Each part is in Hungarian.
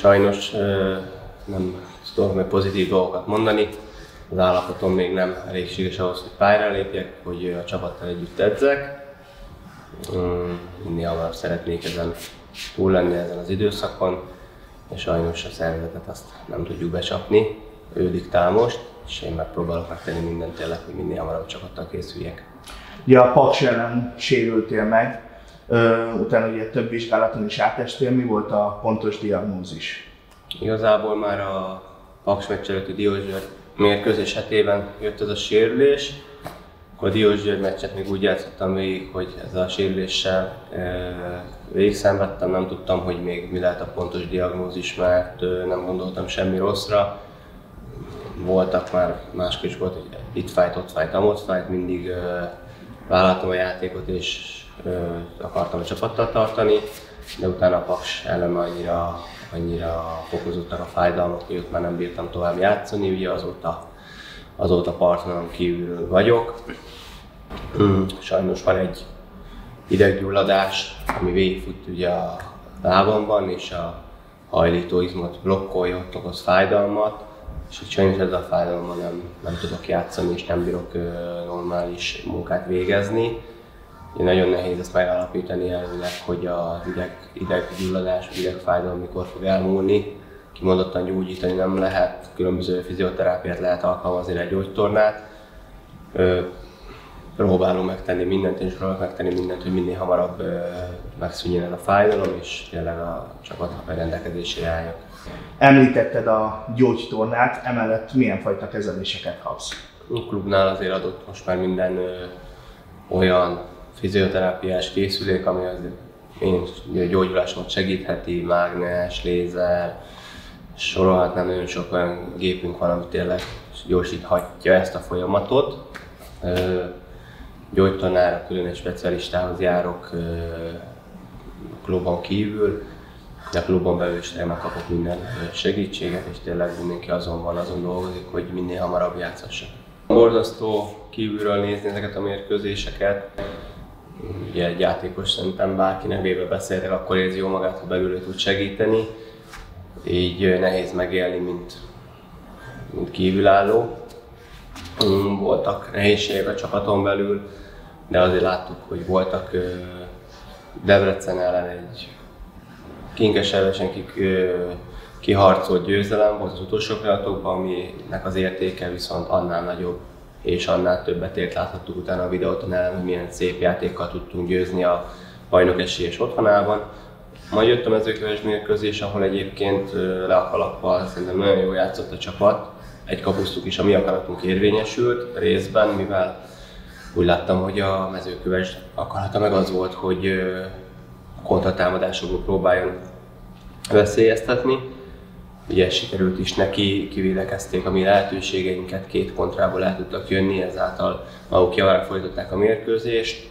Sajnos nem tudok meg pozitív dolgokat mondani. Az állapotom még nem elégséges ahhoz, hogy pályára lépjek, hogy a csapattal együtt edzek. Minél hamarabb szeretnék ezen túl lenni ezen az időszakon, és sajnos a szervezetet azt nem tudjuk becsapni. Ő diktál most, és én megpróbálok megtenni mindent tényleg, hogy minél hamarabb csapattal készüljek. Ugye a Paks ellen sérültél meg, utána ugye több vizsgálaton is átestél. Mi volt a pontos diagnózis? Igazából már a Paks meccs előtti Diósgyőr mérkőzés hetében jött ez a sérülés. Akkor a Diósgyőr meccset még úgy játszottam végig, hogy ezzel a sérüléssel végigszenvedtem, nem tudtam, hogy még mi lehet a pontos diagnózis, mert nem gondoltam semmi rosszra. Voltak már máskor is volt, hogy itt fájt, ott fájt, amott fájt, mindig vállaltam a játékot és akartam a csapattal tartani, de utána a Paks ellen annyira fokozottak a fájdalmak, hogy ott már nem bírtam tovább játszani, ugye azóta partonon kívül vagyok. Sajnos van egy ideggyulladás, ami végigfut ugye a lábamban, és a hajlítóizmot blokkolja, ott okoz fájdalmat, és így sajnos ezzel a fájdalommal nem tudok játszani, és nem bírok normális munkát végezni. Nagyon nehéz ezt megállapítani elvileg, hogy az ideggyulladás, idegfájdalom mikor fog elmúlni. Kimondottan gyógyítani nem lehet, különböző fizioterápiát lehet alkalmazni egy gyógytornát. Próbálom megtenni mindent, és próbálok megtenni mindent, hogy minél hamarabb megszűnjön ez a fájdalom, és tényleg a csapat rendelkezésére álljak. Említetted a gyógytornát, emellett milyen fajta kezeléseket kapsz? A klubnál azért adott most már minden olyan fizioterápiás készülék, ami az én gyógyulásomat segítheti, mágnes, lézer, sorolhatnám, nagyon sok olyan gépünk van, ami tényleg gyorsíthatja ezt a folyamatot. Gyógytornára külön egy specialistához járok a klubon kívül, de a klubon belül is megkapok minden segítséget, és tényleg mindenki azon dolgozik, hogy minél hamarabb játszhassak. Borzasztó kívülről nézni ezeket a mérkőzéseket. Ugye egy játékos szerintem bárki nevébe beszéltek, akkor érzi jó magát, ha belülről tud segíteni. Így nehéz megélni, mint kívülálló. Voltak nehézségek a csapaton belül, de azért láttuk, hogy voltak Debrecen ellen egy kinkeservesen kiharcolt győzelem volt az utolsó pillanatokban, aminek az értéke viszont annál nagyobb, és annál többet ért. Láthattuk utána a videóton ellen, hogy milyen szép játékkal tudtunk győzni a bajnok esélyes otthonában. Majd jött a mezőköves mérkőzés, ahol egyébként le a kalappal szerintem nagyon jól játszott a csapat. Egy kapusztuk is a mi akaratunk érvényesült részben, mivel úgy láttam, hogy a mezőköves akarata meg az volt, hogy kontratámadásokból próbáljon veszélyeztetni. Ugye sikerült is neki, kivédekezték a mi lehetőségeinket, 2 kontrából el tudtak jönni, ezáltal maguk javára folytatták a mérkőzést.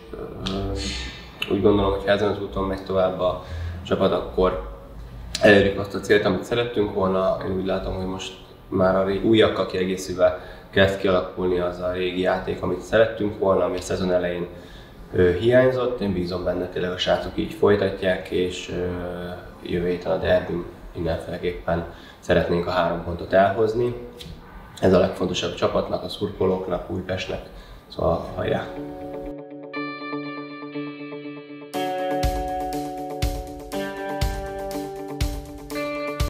Úgy gondolom, hogy ha ezen az úton megy tovább a csapat, akkor elérjük azt a célt, amit szerettünk volna. Én úgy látom, hogy most már a újakkal kiegészülve kezd kialakulni az a régi játék, amit szerettünk volna, ami a szezon elején hiányzott. Én bízom benne, tényleg a srácok így folytatják, és jövő héten a derbün mindenféleképpen szeretnénk a 3 pontot elhozni. Ez a legfontosabb csapatnak, a szurkolóknak, Újpestnek, szóval hajrá!